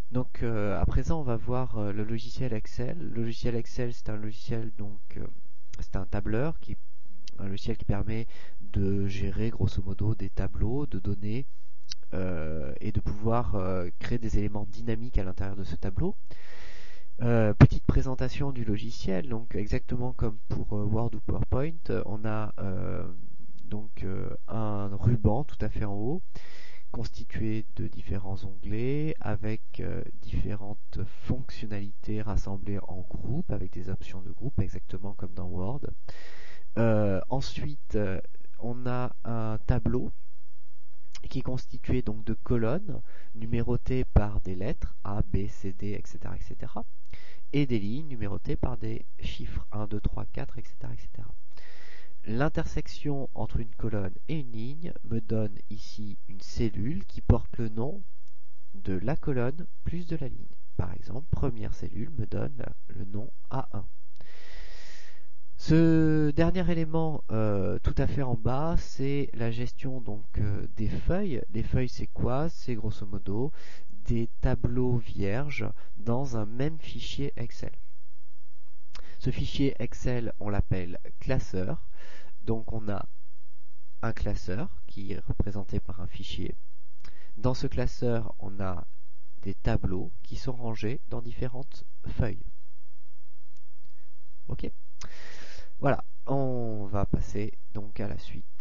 Donc à présent, on va voir le logiciel Excel. Le logiciel Excel, c'est un logiciel c'est un tableur un logiciel qui permet de gérer grosso modo des tableaux de données et de pouvoir créer des éléments dynamiques à l'intérieur de ce tableau. Petite présentation du logiciel, donc exactement comme pour Word ou PowerPoint, on a un ruban tout à fait en haut constitué de différents onglets avec différentes fonctionnalités rassemblées en groupe avec des options de groupe exactement comme dans Word. Ensuite, on a un tableau qui est constitué donc de colonnes numérotées par des lettres A, B, C, D, etc., etc., et des lignes numérotées par des chiffres 1, 2, 3, 4, etc., etc. L'intersection entre une colonne et une ligne me donne ici une cellule qui porte le nom de la colonne plus de la ligne. Par exemple, première cellule me donne le nom A1. Ce dernier élément tout à fait en bas, c'est la gestion des feuilles. Les feuilles, c'est quoi? C'est grosso modo des tableaux vierges dans un même fichier Excel. Ce fichier Excel, on l'appelle classeur. Donc on a un classeur qui est représenté par un fichier. Dans ce classeur, on a des tableaux qui sont rangés dans différentes feuilles. Ok? Voilà, on va passer donc à la suite.